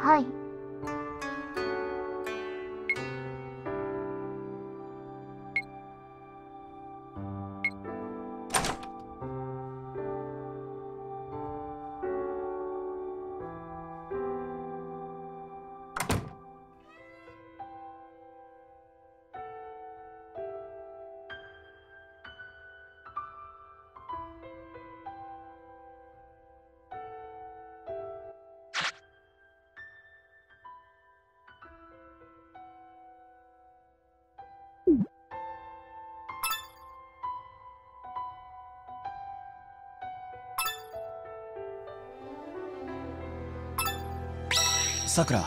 はい。 さくら。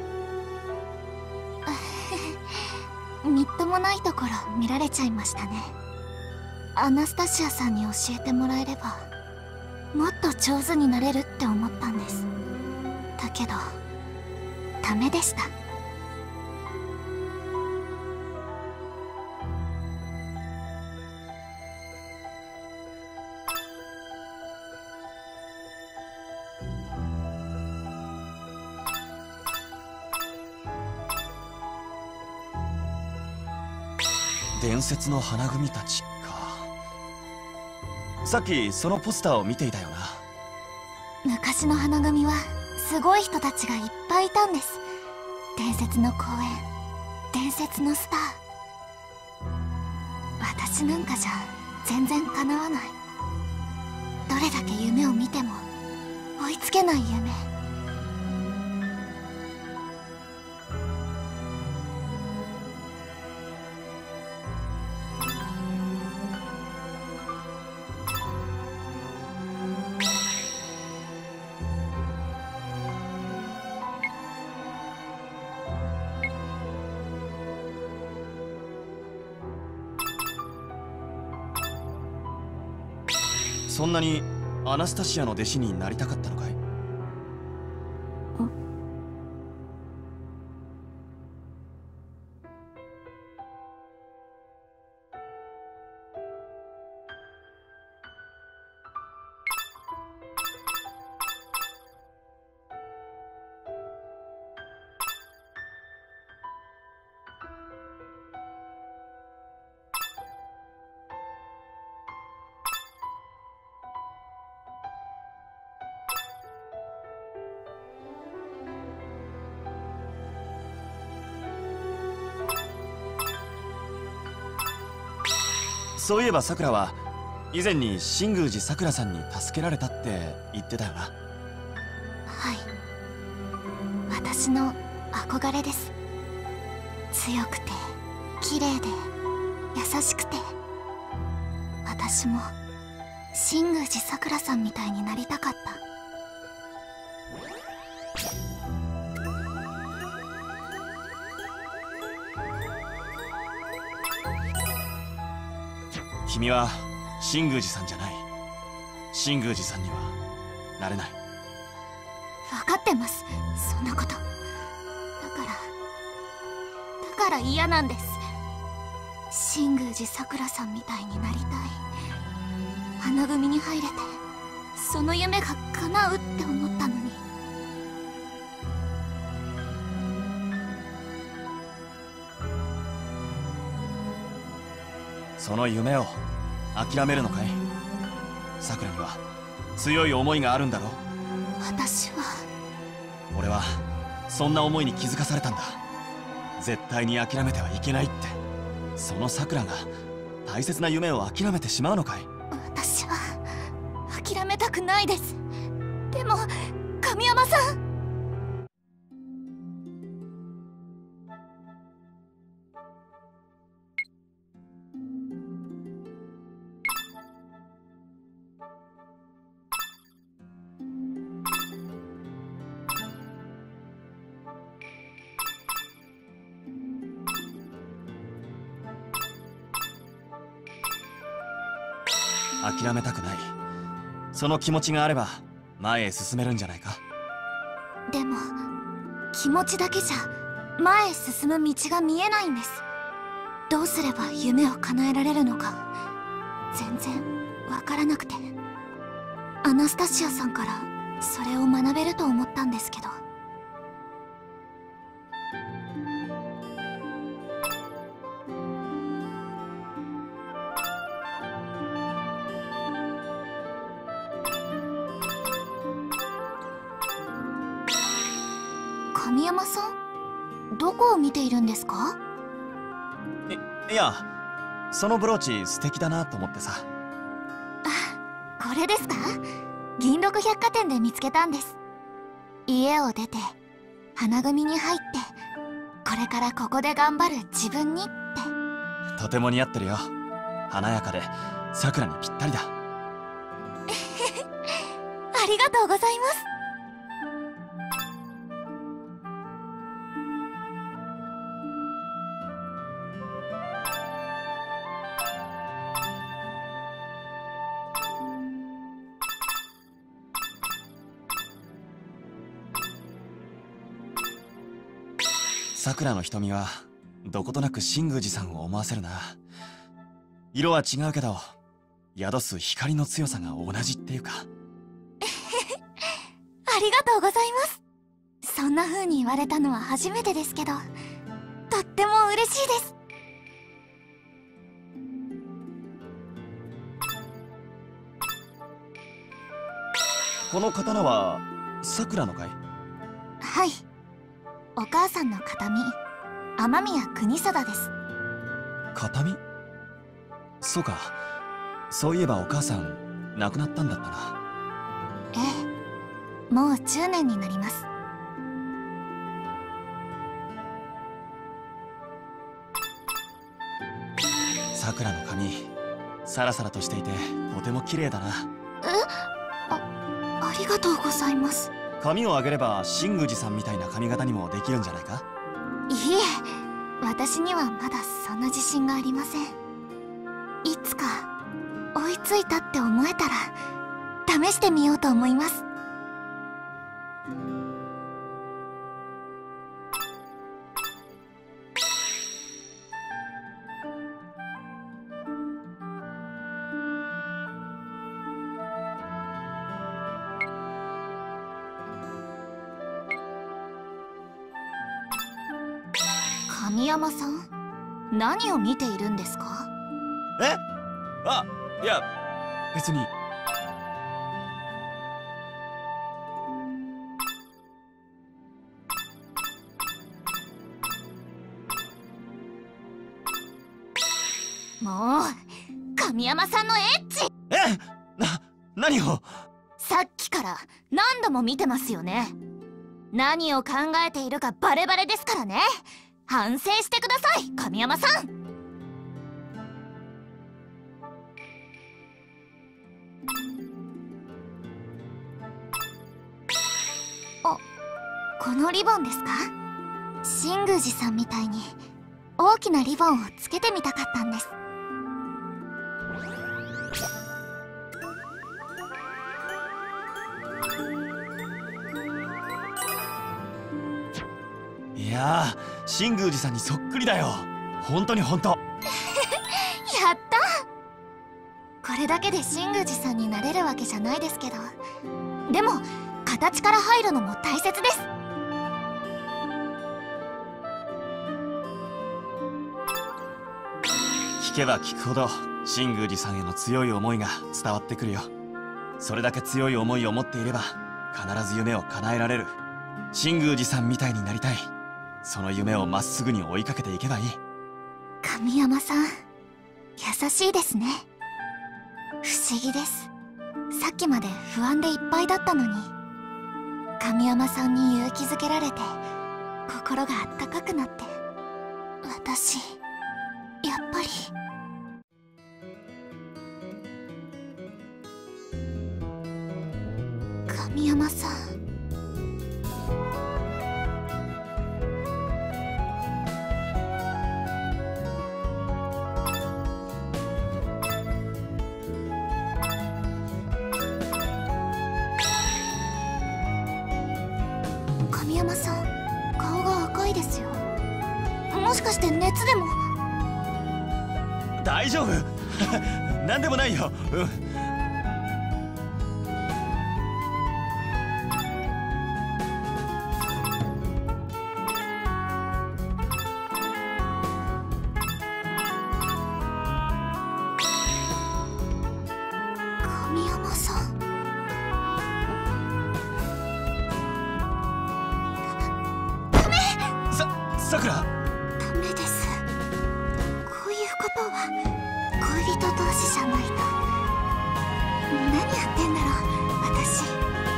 みっともないところ見られちゃいましたね。アナスタシアさんに教えてもらえればもっと上手になれるって思ったんです。だけどダメでした。 伝説の花組たちか。さっきそのポスターを見ていたよな。 昔の花組はすごい人たちがいっぱいいたんです。伝説の公演、伝説のスター。私なんかじゃ全然かなわない。どれだけ夢を見ても追いつけない夢。 そんなにアナスタシアの弟子になりたかったのかい？そういえばさくらは以前に新宮寺さくらさんに助けられたって言ってたよな。 はい、私の憧れです。強くて綺麗で優しくて。私も新宮寺さくらさんみたいになりたかった。 君は新宮寺さんじゃない。新宮寺さんにはなれない。 分かってます、そんなこと。だから嫌なんです。新宮寺さくらさんみたいになりたい。花組に入れてその夢が叶うって思ったのに。 その夢を諦めるのかい？さくらには強い思いがあるんだろう。 私は。 俺はそんな思いに気づかされたんだ。絶対に諦めてはいけないって。そのさくらが大切な夢を諦めてしまうのかい？ 私は諦めたくないです。でも神山さん。 諦めたくない。その気持ちがあれば前へ進めるんじゃないか。 でも気持ちだけじゃ前へ進む道が見えないんです。どうすれば夢を叶えられるのか全然わからなくて。アナスタシアさんからそれを学べると思ったんですけど。 山さん、どこを見ているんですか？ いや、そのブローチ素敵だなと思ってさ。 あ、これですか？銀六百貨店で見つけたんです。家を出て花組に入って、これからここで頑張る自分にって。 とても似合ってるよ。華やかでさくらにぴったりだ。 ありがとうございます。 さくらの瞳はどことなく神宮寺さんを思わせるな。色は違うけど宿す光の強さが同じっていうか。 ありがとうございます。そんな風に言われたのは初めてですけど、とっても嬉しいです。 この刀はさくらのかい？ はい、お母さんの形見、雨宮国定です。 形見？そうか、そういえばお母さん亡くなったんだったな。 ええ、もう10年になります。 さくらの髪、サラサラとしていてとても綺麗だな。 ありがとうございます。 髪を上げれば神宮寺さんみたいな髪型にもできるんじゃないか？ いいえ、私にはまだそんな自信がありません。いつか追いついたって思えたら試してみようと思います。神山さん、何を見ているんですか？ え？あ、いや別に。 もう神山さんのエッチ。 何を？ さっきから何度も見てますよね。何を考えているかバレバレですからね。反省してください、神山さん。あ、このリボンですか？神宮寺さんみたいに大きなリボンをつけてみたかったんです。 いやー、神宮寺さんにそっくりだよ。本当に本当。 やったー。これだけで神宮寺さんになれるわけじゃないですけど、でも形から入るのも大切です。 聞けば聞くほど神宮寺さんへの強い思いが伝わってくるよ。それだけ強い思いを持っていれば必ず夢を叶えられる。神宮寺さんみたいになりたい。その夢をまっすぐに追いかけていけばいい。 神山さん、優しいですね。不思議です。さっきまで不安でいっぱいだったのに、神山さんに勇気づけられて心があったかくなって、私やっぱり神山さん。神山さん、顔が赤いですよ。もしかして熱でも？ 大丈夫何でもないよ。 神山さん。 さくら。 ダメです。こういうことは恋人同士じゃないと。何やってんだろう私。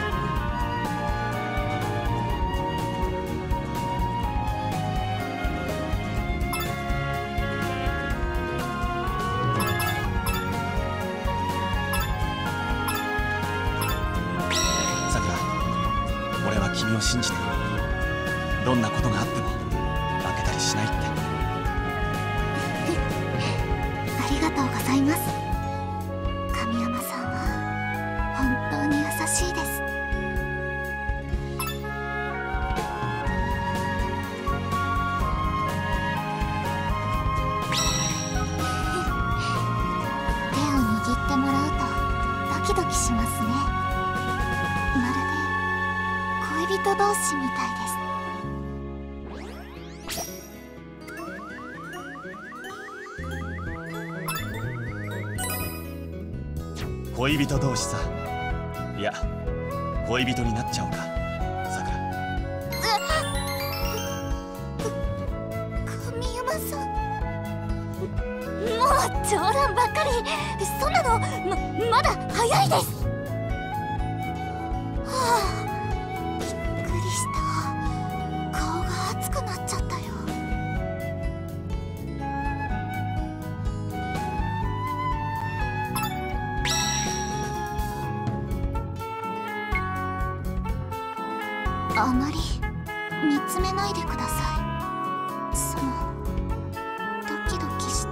さくら、俺は君を信じている。どんなことがあっても負けたりしないって。 ありがとうございます。神山さんは本当に優しいです。手を握ってもらうとドキドキしますね。まるで恋人同士みたいです。 恋人同士さ。いや、恋人になっちゃおうか、さくら。 神山さん、もう冗談ばっかり。そんなのまだ早いです。はあ、びっくりした。顔が熱くなっちゃったよ。あまり見つめないでください。そのドキドキして。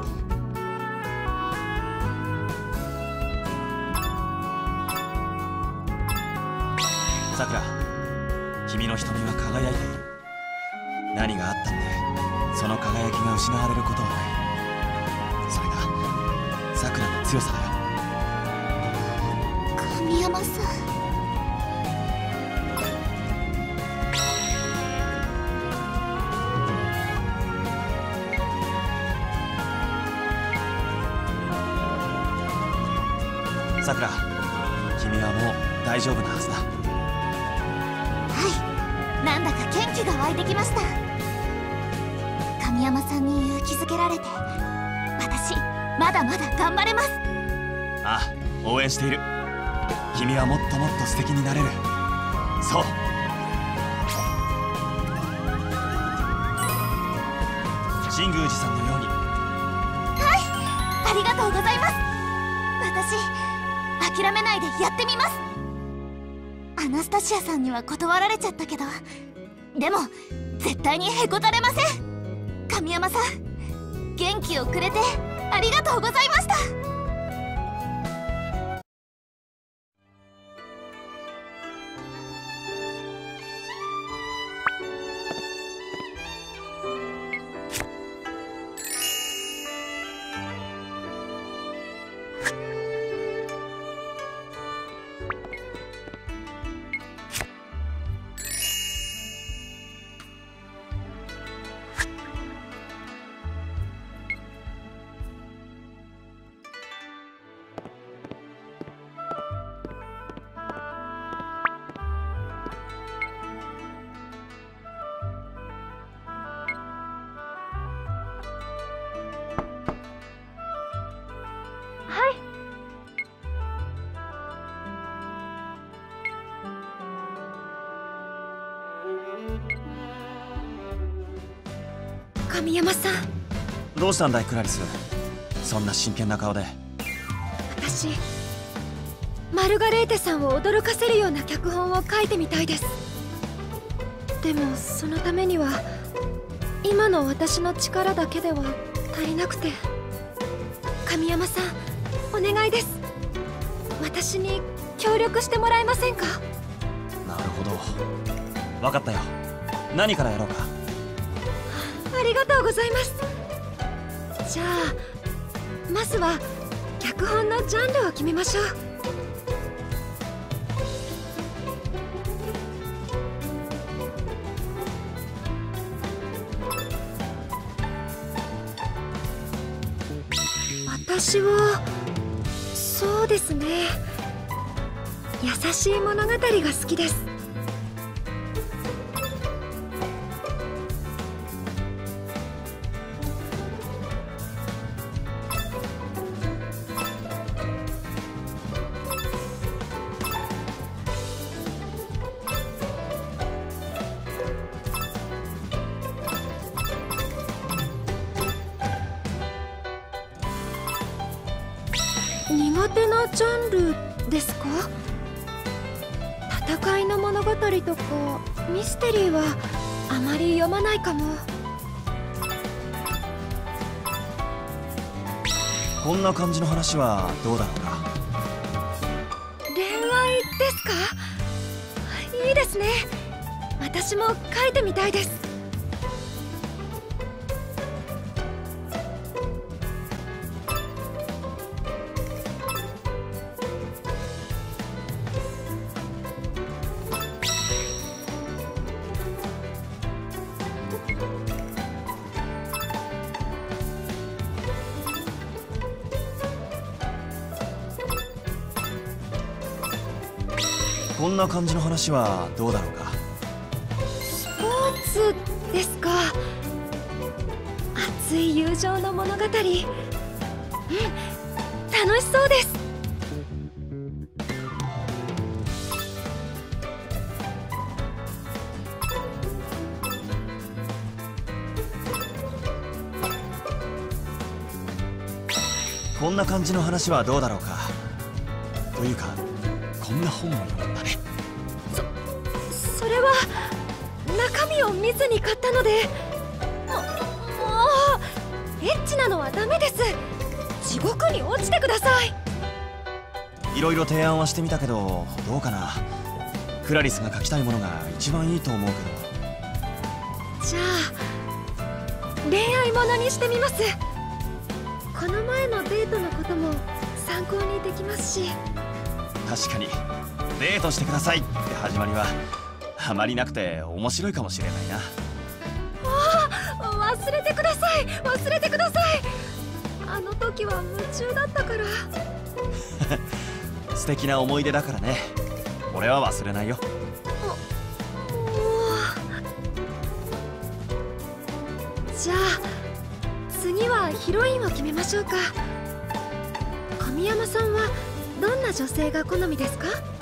さくら、君の瞳は輝いている。何があったってその輝きが失われることはない。それがさくらの強さだよ。 神山さん、 さくら、君はもう大丈夫なはずだ。 はい、なんだか元気が湧いてきました。神山さんに勇気づけられて、私まだまだ頑張れます。 ああ、応援している。君はもっともっと素敵になれる。そう。神宮寺さんのように。 はい、ありがとうございます。私諦めないでやってみます。アナスタシアさんには断られちゃったけど、でも絶対にへこたれません。神山さん、元気をくれてありがとうございました。神山さん、 どうしたんだいクラリス。そんな真剣な顔で。 私マルガレーテさんを驚かせるような脚本を書いてみたいです。でもそのためには今の私の力だけでは足りなくて。神山さん、お願いです。私に協力してもらえませんか？ なるほど、分かったよ。何からやろうか。 ありがとうございます。じゃあまずは脚本のジャンルを決めましょう。私はそうですね、優しい物語が好きです。 苦手なジャンルですか？戦いの物語とかミステリーはあまり読まないかも。 こんな感じの話はどうだろうか。 恋愛ですか？いいですね。私も書いてみたいです。 こんな感じの話はどうだろうか。 スポーツですか？熱い友情の物語。楽しそうです。 こんな感じの話はどうだろうか。というかこんな本も読んだね。 それは中身を見ずに買ったので。もうエッチなのはダメです。地獄に落ちてください。 いろいろ提案はしてみたけどどうかな。クラリスが書きたいものが一番いいと思うけど。 じゃあ恋愛ものにしてみます。この前のデートのことも参考にできますし。 確かにデートしてくださいって始まりはあまりなくて面白いかもしれないな。 忘れてください、忘れてください。あの時は夢中だったから。 素敵な思い出だからね。俺は忘れないよ。 じゃあ次はヒロインを決めましょうか。神山さんはどんな女性が好みですか？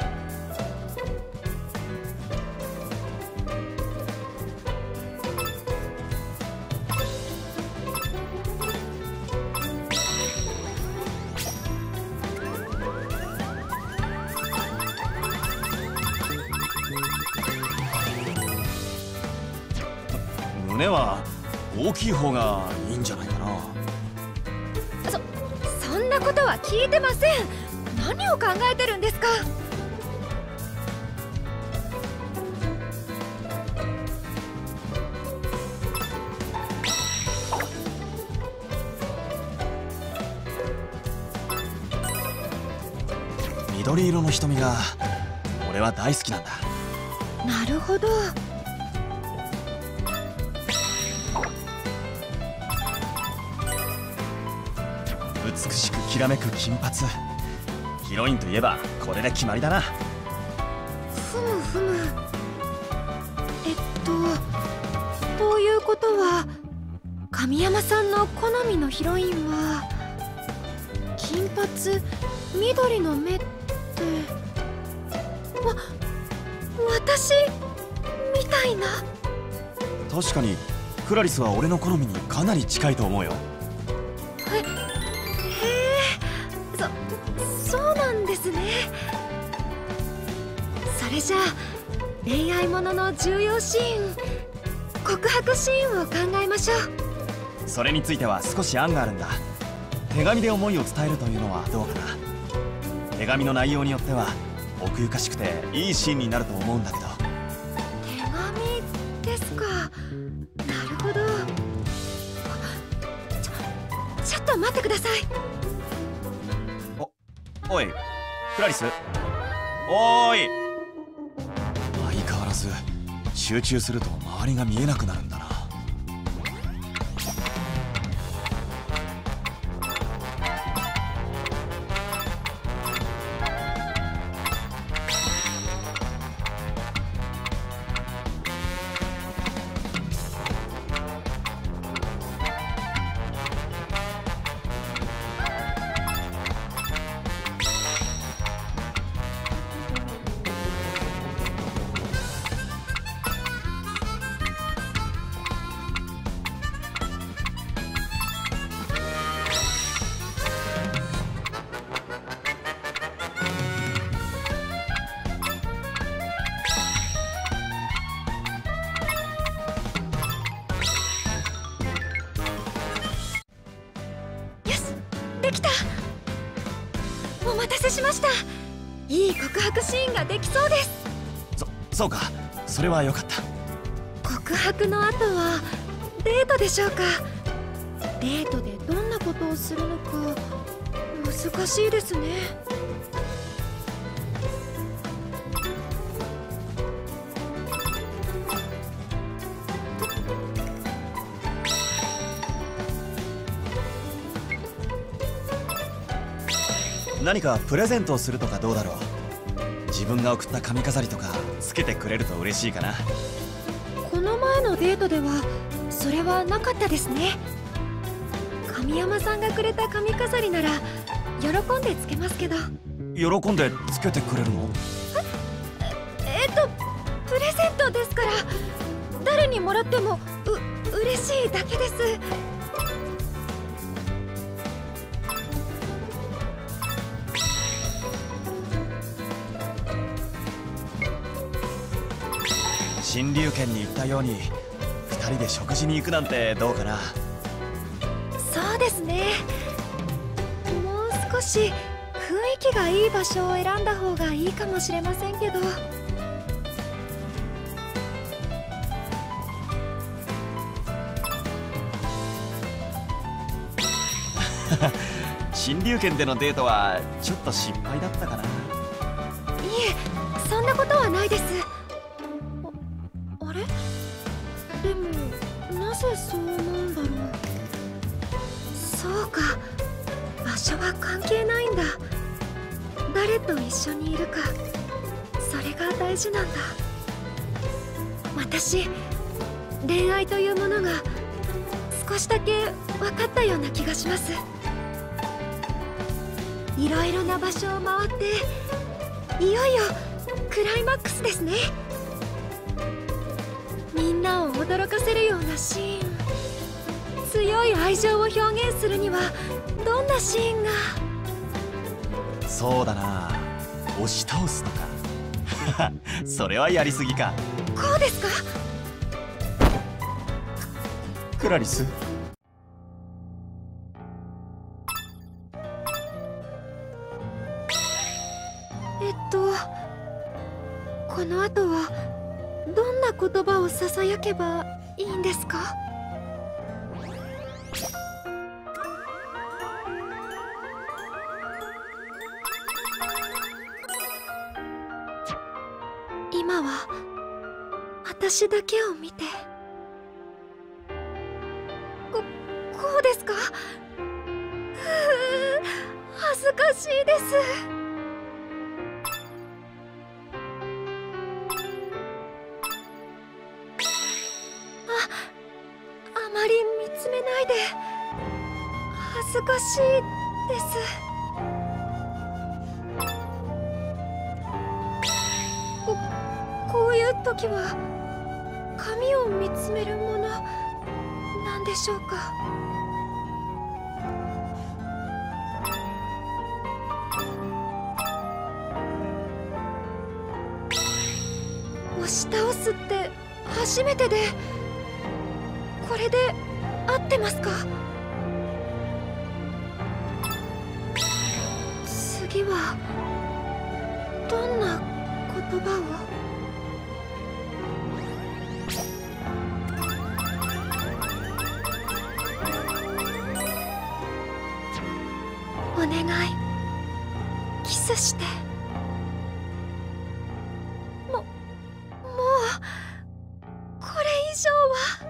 胸は大きい方がいいんじゃないかな。 そんなことは聞いてません。何を考えてるんですか？ 緑色の瞳が俺は大好きなんだ。 なるほど。 美しくきらめく金髪。ヒロインといえばこれで決まりだな。 ふむふむ。ということは神山さんの好みのヒロインは金髪緑の目って私みたいな。 確かにクラリスは俺の好みにかなり近いと思うよ。 そうなんですね。それじゃあ恋愛ものの重要シーン、告白シーンを考えましょう。 それについては少し案があるんだ。手紙で思いを伝えるというのはどうかな。手紙の内容によっては奥ゆかしくていいシーンになると思うんだけど。 手紙ですか。なるほど。ちょっと待ってください。 おいクラリス。おーい。相変わらず集中すると周りが見えなくなるんだな。 きた。お待たせしました。いい告白シーンができそうです。 そうか、それはよかった。 告白の後はデートでしょうか。デートでどんなことをするのか難しいですね。 何かプレゼントをするとかどうだろう。自分が送った髪飾りとかつけてくれると嬉しいかな。 この前のデートではそれはなかったですね。神山さんがくれた髪飾りなら喜んでつけますけど。 喜んでつけてくれるの？ プレゼントですから、誰にもらっても嬉しいだけです。 新龍軒に行ったように2人で食事に行くなんてどうかな。 そうですね。もう少し雰囲気がいい場所を選んだ方がいいかもしれませんけど。 新龍軒でのデートはちょっと失敗だったかな。いえ、そんなことはないです。あれ？でもなぜそう思うんだろう。そうか、場所は関係ないんだ。誰と一緒にいるか、それが大事なんだ。私、恋愛というものが少しだけ分かったような気がします。いろいろな場所を回っていよいよクライマックスですね。みんなを驚かせるようなシーン、強い愛情を表現するにはどんなシーンが。 そうだな、押し倒すとかそれはやりすぎか。 こうですか？ クラリス、 この後はどんな言葉をささやけばいいんですか？今は私だけを見て。こうですか？恥ずかしいです。あまり見つめないで。恥ずかしいです。こういう時は髪を見つめるものなんでしょうか。押し倒すって初めてで、これで合ってますか？次はどんな言葉を？お願い、キスして。もうこれ以上は。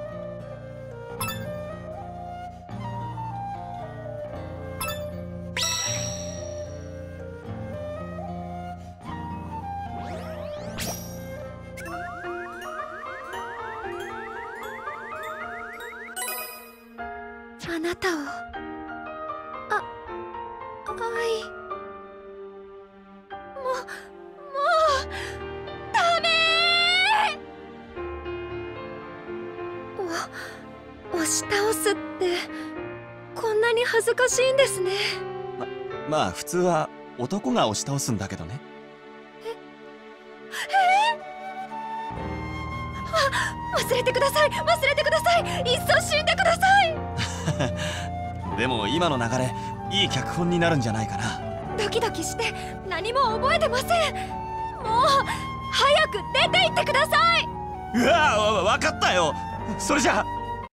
あなたを愛。もうダメー。押し倒すってこんなに恥ずかしいんですね。 まあ普通は男が押し倒すんだけどね。 忘れてください、忘れてください。いっそ死んでください。 でも今の流れいい脚本になるんじゃないかな。 ドキドキして何も覚えてません。もう早く出て行ってください。 うわ、わかったよ。それじゃあ。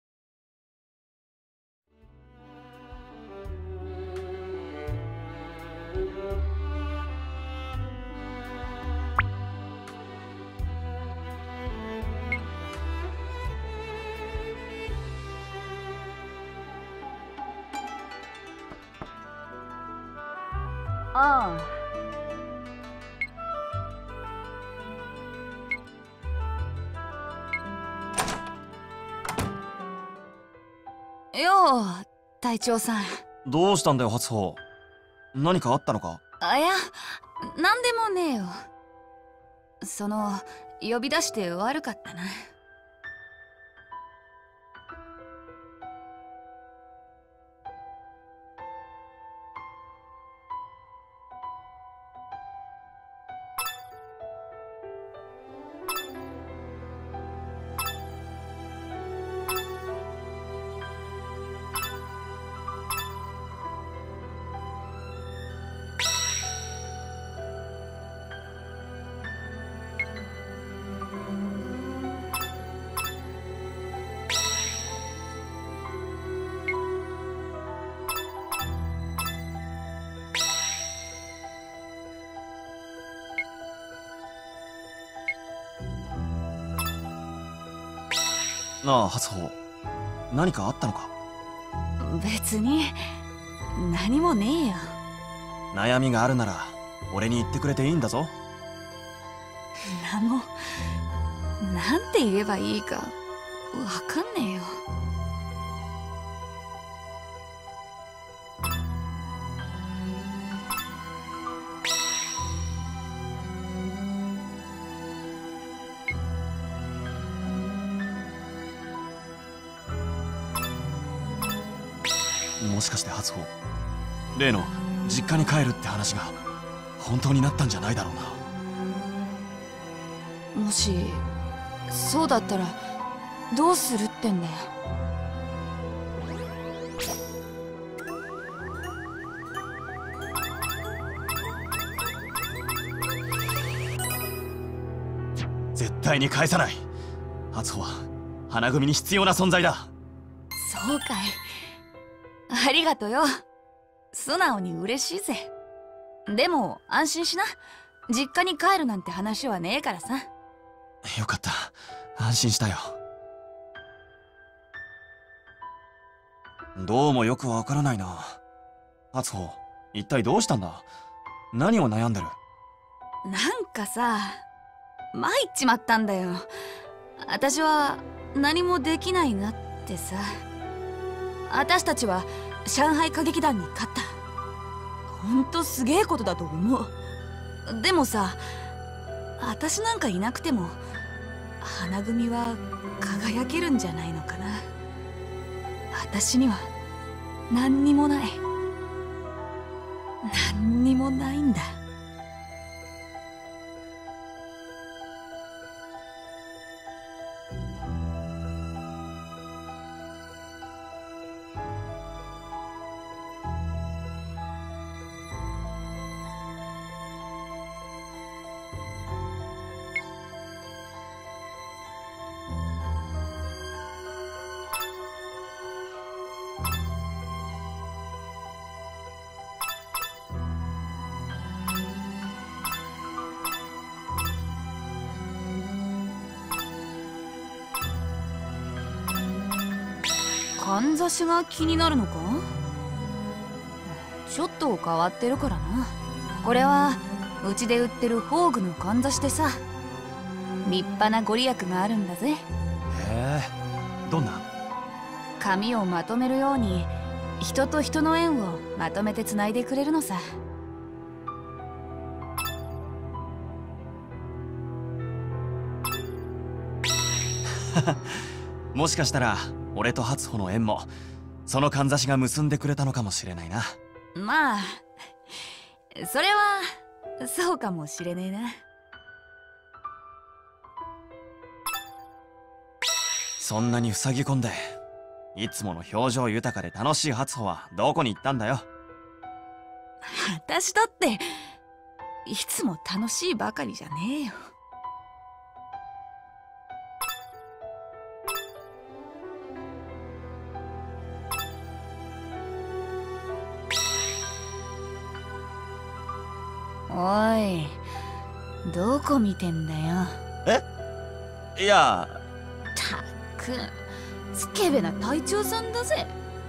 ああ。よう、隊長さん。 どうしたんだよ、初穂。何かあったのか？ いや、なんでもねえよ。呼び出して悪かったな。 なあ、初穂。何かあったのか？ 別に何もねえよ。 悩みがあるなら俺に言ってくれていいんだぞ。 なんて言えばいいかわかんねえよ。 もしかして初穂、例の実家に帰るって話が本当になったんじゃないだろうな。 もしそうだったらどうするってんだよ。 絶対に返さない。初穂は花組に必要な存在だ。 そうかい。ありがとよ。素直に嬉しいぜ。でも安心しな。実家に帰るなんて話はねえからさ。 よかった。安心したよ。どうもよくわからないな。初穂、一体どうしたんだ？何を悩んでる？ なんかさ、参っちまったんだよ。私は何もできないなってさ。私たちは上海歌劇団に勝った。ほんとすげえことだと思う。でもさ、私なんかいなくても花組は輝けるんじゃないのかな。私には何にもない。何にもないんだ。かんざしが気になるのか？ちょっと変わってるからな。これはうちで売ってる宝具のかんざしでさ、立派なご利益があるんだぜ。 へえ、どんな？ 髪をまとめるように人と人の縁をまとめてつないでくれるのさ。 もしかしたら俺と初穂の縁もそのかんざしが結んでくれたのかもしれないな。 まあそれはそうかもしれねえな。 そんなに塞ぎ込んでいつもの表情豊かで楽しい初穂はどこに行ったんだよ。 私だっていつも楽しいばかりじゃねえよ。おい、どこ見てんだよ。 いや、 たくスケベな隊長さんだぜ。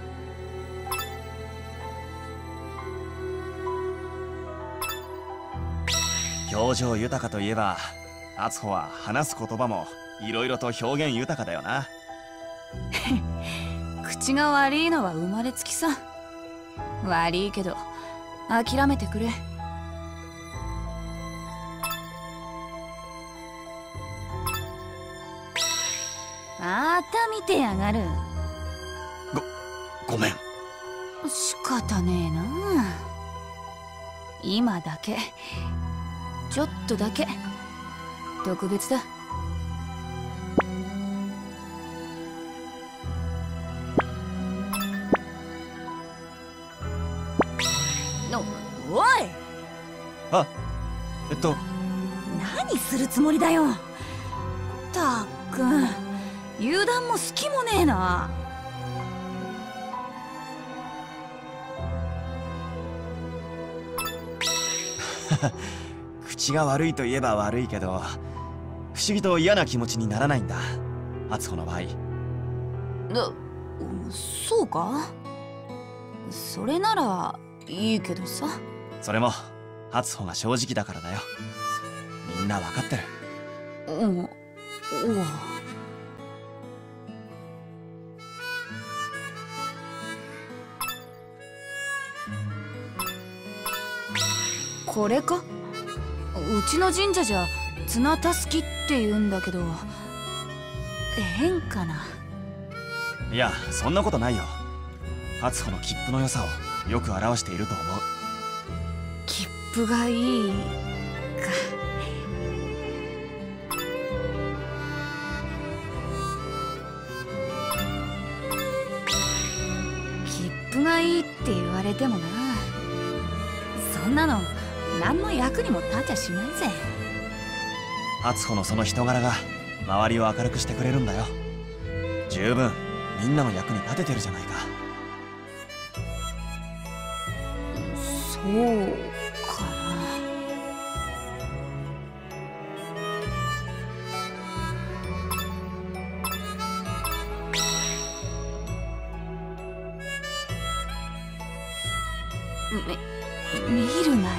表情豊かといえば敦穂は話す言葉もいろいろと表現豊かだよな。 口が悪いのは生まれつきさ。悪いけど諦めてくれ。また見てやがる。 ごめん。 仕方ねえな。今だけちょっとだけ特別だ。おい、 あ、 何するつもりだよ。たっくん、油断も隙もねえな。 口が悪いといえば悪いけど、不思議と嫌な気持ちにならないんだ、敦穂の場合。 そうか？それならいいけどさ。 それも敦穂が正直だからだよ。みんなわかってる。 これか？うちの神社じゃ綱たすきって言うんだけど、変かな。 いや、そんなことないよ。敦穂の切符の良さをよく表していると思う。 切符がいいか。切符がいいって言われてもな、そんなの何の役にも立ちゃしないぜ。 敦穂のその人柄が周りを明るくしてくれるんだよ。十分みんなの役に立ててるじゃないか。 そうかな。見るなよ。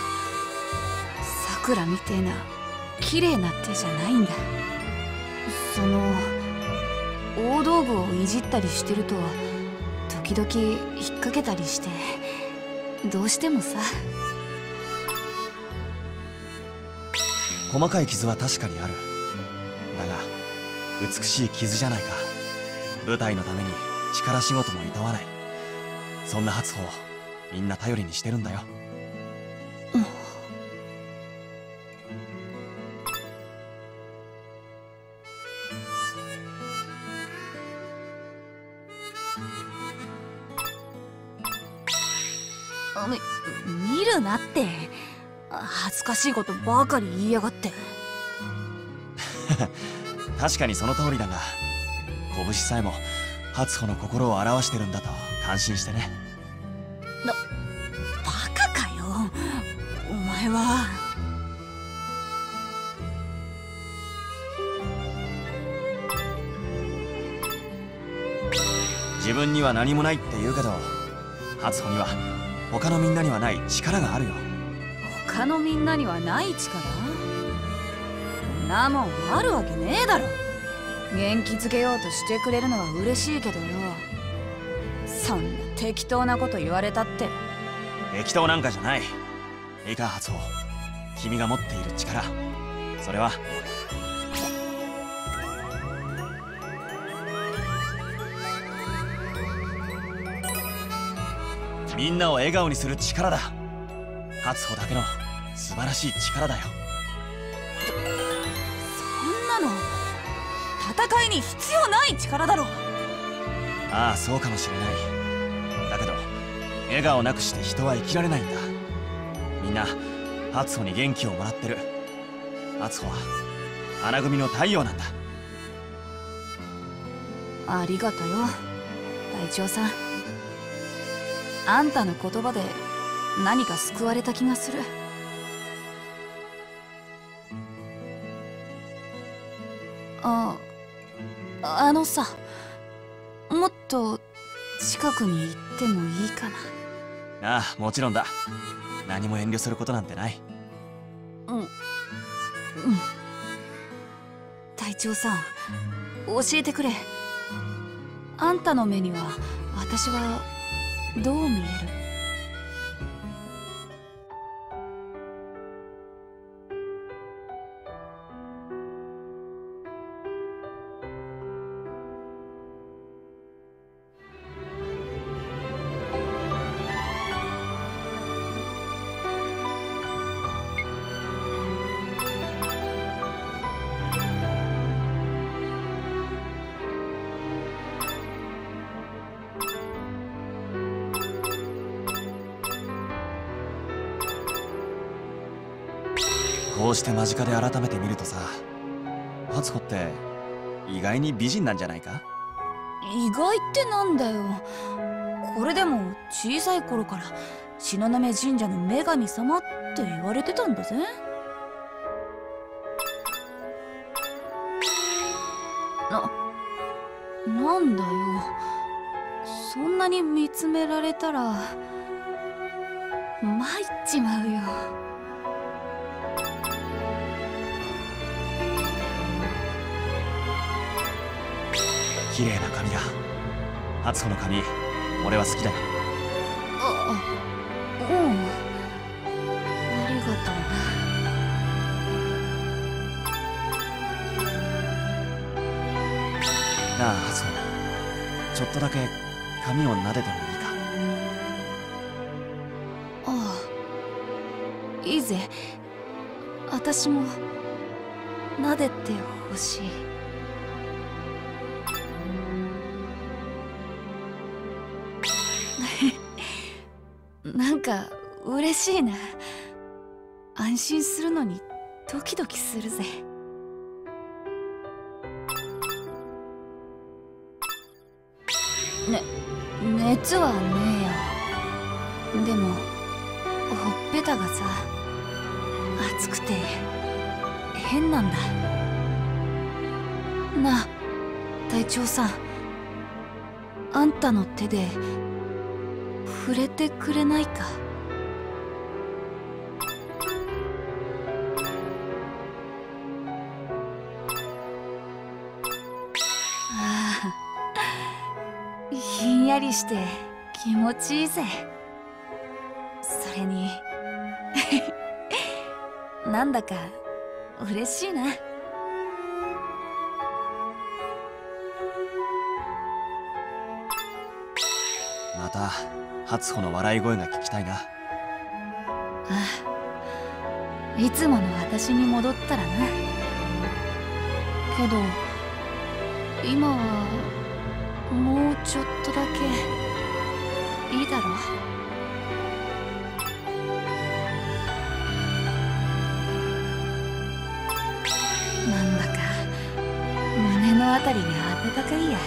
さくらみてえな綺麗な手じゃないんだ。その大道具をいじったりしてると時々引っ掛けたりして、どうしてもさ。 細かい傷は確かにある。だが美しい傷じゃないか。舞台のために力仕事もいとわない。そんな敦穂をみんな頼りにしてるんだよ。 見るなって。恥ずかしいことばかり言いやがって。 確かにその通りだが、拳さえも敦穂の心を表してるんだと感心してね。 バカかよお前は。 自分には何もないって言うけど、敦穂には他のみんなにはない力があるよ。 他のみんなにはない力？なもんあるわけねえだろ。元気づけようとしてくれるのは嬉しいけどよ、そんな適当なこと言われたって。 適当なんかじゃない。いいか敦穂、君が持っている力、それはみんなを笑顔にする力だ。敦穂だけの素晴らしい力だよ。 そんなの戦いに必要ない力だろ。 ああ、そうかもしれない。だけど笑顔なくして人は生きられないんだ。みんな初穂に元気をもらってる。初穂は花組の太陽なんだ。 ありがとよ隊長さん。あんたの言葉で何か救われた気がする。あのさ、もっと近くに行ってもいいかな。 ああ、もちろんだ。何も遠慮することなんてない。 隊長さん、教えてくれ。あんたの目には私はどう見える？ こうして間近で改めて見るとさ、初穂って意外に美人なんじゃないか？ 意外ってなんだよ。これでも小さい頃から東雲神社の女神様って言われてたんだぜ。なんだよ、そんなに見つめられたら参っちまうよ。 綺麗な髪だ。初穂の髪、俺は好きだよ。 うん、ありがとうな。 なあ初穂、ちょっとだけ髪を撫でてもいいか？ ああ、いいぜ。私も撫でてほしい。なんか嬉しいな。安心するのにドキドキするぜ。熱はねえよ。でもほっぺたがさ、熱くて変なんだ。なあ隊長さん、あんたの手で触れてくれないか？ああ、ひんやりして気持ちいいぜ。それになんだか嬉しいな。 また初穂の笑い声が聞きたいな。 ああ、いつもの私に戻ったらな。けど今はもうちょっとだけいいだろ？なんだか胸のあたりが温かいや。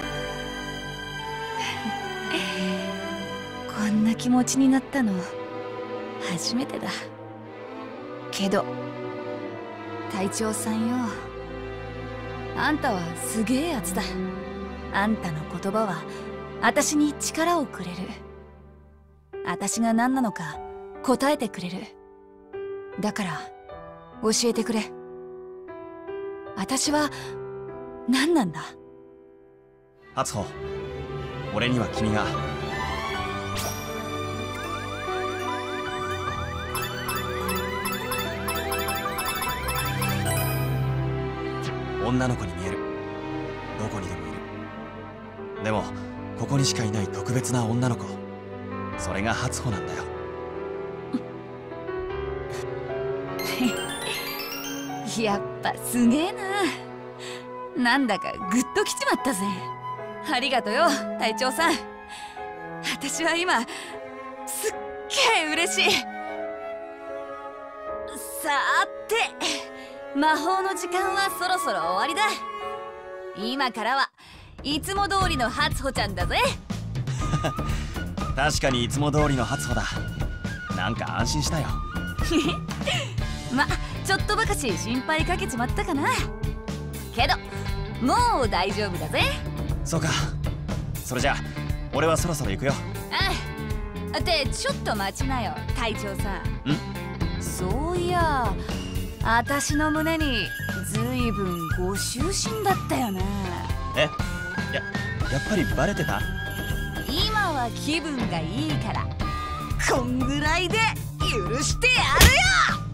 こんな気持ちになったの初めてだ。けど隊長さんよ、あんたはすげえやつだ。あんたの言葉は私に力をくれる。私が何なのか答えてくれる。だから教えてくれ。私は何なんだ？ 初穂、俺には君が女の子に見える。どこにでもいる。でもここにしかいない特別な女の子、それが初穂なんだよ。 やっぱすげえな。なんだかグッときちまったぜ。ありがとよ隊長さん。私は今すっげえ嬉しい。さて魔法の時間はそろそろ終わりだ。今からはいつも通りの初穂ちゃんだぜ。 確かにいつも通りの初穂だ。なんか安心したよ。 ま、ちょっとばかし心配かけちまったかな。けどもう大丈夫だぜ。 そうか。それじゃあ俺はそろそろ行くよ。 ああ。ってちょっと待ちなよ隊長さん。そういや私の胸にずいぶんご執心だったよな。 やっぱりバレてた？ 今は気分がいいからこんぐらいで許してやるよ。